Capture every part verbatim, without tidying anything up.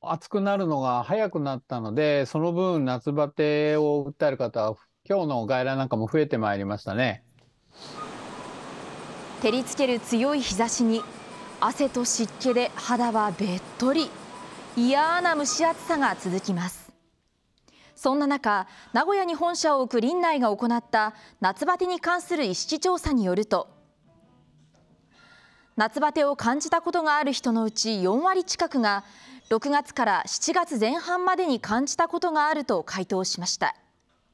暑くなるのが早くなったので、その分夏バテを訴える方は、今日の外来なんかも増えてまいりましたね。 照りつける強い日差しに汗と湿気で肌はべっとり、嫌な蒸し暑さが続きます。そんな中、名古屋に本社を置くリンナイが行った夏バテに関する意識調査によると、夏バテを感じたことがある人のうちよんわり近くがろくがつからしちがつぜん半までに感じたことがあると回答しました。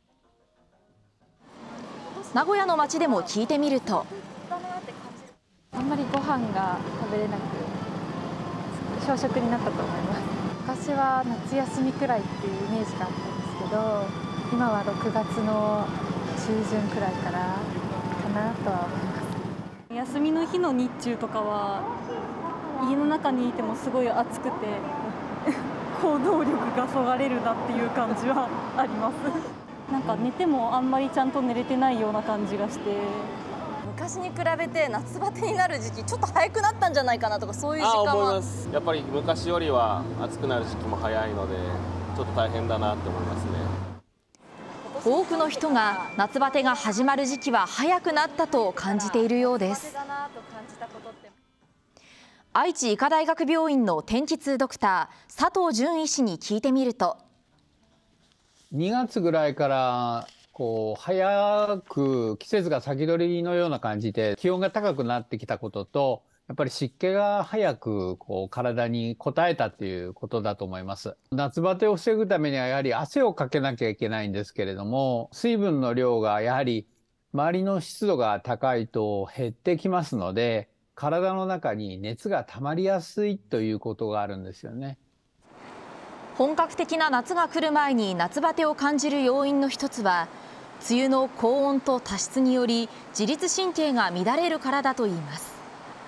名古屋の街でも聞いてみると、 あんまりご飯が食べれなく小食になったと思います。昔は夏休みくらいっていうイメージがあったんですけど、今はろくがつの中旬くらいからかなとは思います。 休みの日の日中とかは家の中にいてもすごい暑くて行動力がそがれるなっていう感じはありますなんか寝てもあんまりちゃんと寝れてないような感じがして、 昔に比べて夏バテになる時期ちょっと早くなったんじゃないかなとか、そういう時間は。 あ、思います。やっぱり昔よりは暑くなる時期も早いのでちょっと大変だなって思いますね。 多くの人が夏バテが始まる時期は早くなったと感じているようです。愛知医科大学病院の天気痛ドクター佐藤純医師に聞いてみると、 にがつぐらいからこう早く季節が先取りのような感じで気温が高くなってきたことと、やっぱり湿気が早くこう体に応えたっていうことだと思います。夏バテを防ぐためにはやはり汗をかけなきゃいけないんですけれども、水分の量がやはり周りの湿度が高いと減ってきますので、体の中に熱が溜まりやすいということがあるんですよね。 本格的な夏が来る前に夏バテを感じる要因の一つは、梅雨の高温と多湿により自律神経が乱れるからだといいます。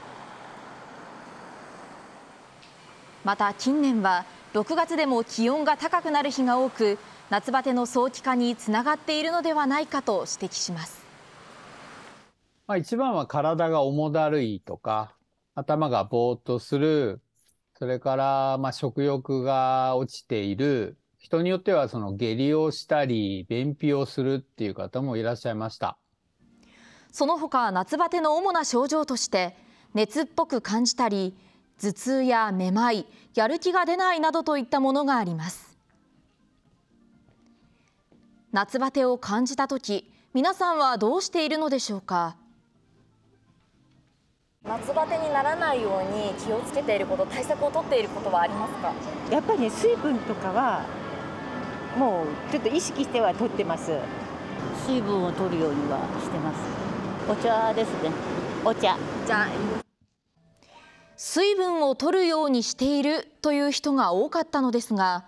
また近年はろくがつでも気温が高くなる日が多く、夏バテの早期化につながっているのではないかと指摘します。 まあ、一番は体が重だるいとか、頭がぼーっとする、それからまあ食欲が落ちている、人によってはその下痢をしたり便秘をするっていう方もいらっしゃいました。 その他、夏バテの主な症状として熱っぽく感じたり、頭痛やめまい、やる気が出ないなどといったものがあります。夏バテを感じたとき、皆さんはどうしているのでしょうか。夏バテにならないように気をつけていること、対策を取っていることはありますか。 やっぱりね、水分とかはもうちょっと意識しては取ってます。 水分を取るようにはしてます。お茶ですね。お茶。 じゃあ水分を取るようにしているという人が多かったのですが、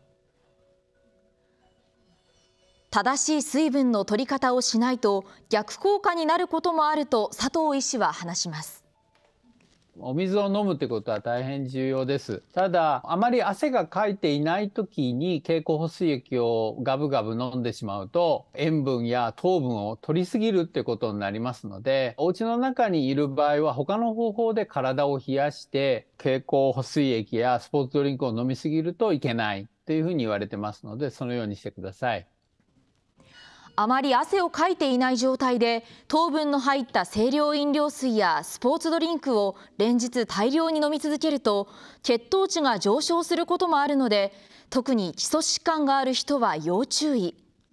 正しい水分の取り方をしないと逆効果になることもあると佐藤医師は話します。 お水を飲むってことは大変重要です。ただ、あまり汗がかいていない時に経口補水液をガブガブ飲んでしまうと、塩分や糖分を取りすぎるってことになりますので、お家の中にいる場合は他の方法で体を冷やして、経口補水液やスポーツドリンクを飲みすぎるといけないというふうに言われてますので、そのようにしてください。 あまり汗をかいていない状態で糖分の入った清涼飲料水やスポーツドリンクを連日大量に飲み続けると血糖値が上昇することもあるので、特に基礎疾患がある人は要注意。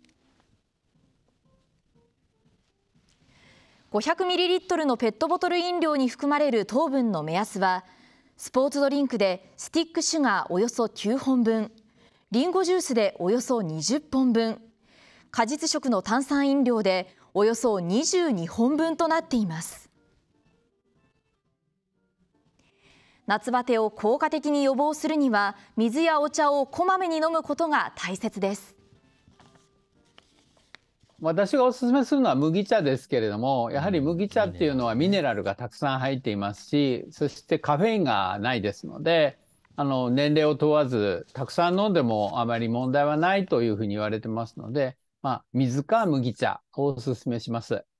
ごひゃくミリリットル のペットボトル飲料に含まれる糖分の目安は、スポーツドリンクでスティックシュガーおよそきゅうほんぶん、リンゴジュースでおよそにじゅっぽんぶん、果実食の炭酸飲料でおよそにじゅうにほんぶんとなっています。夏バテを効果的に予防するには、水やお茶をこまめに飲むことが大切です。 私がお勧めするのは麦茶ですけれども、やはり麦茶っていうのはミネラルがたくさん入っていますし、そしてカフェインがないですので、あの年齢を問わずたくさん飲んでもあまり問題はないというふうに言われてますので、まあ、水か麦茶をお勧めします。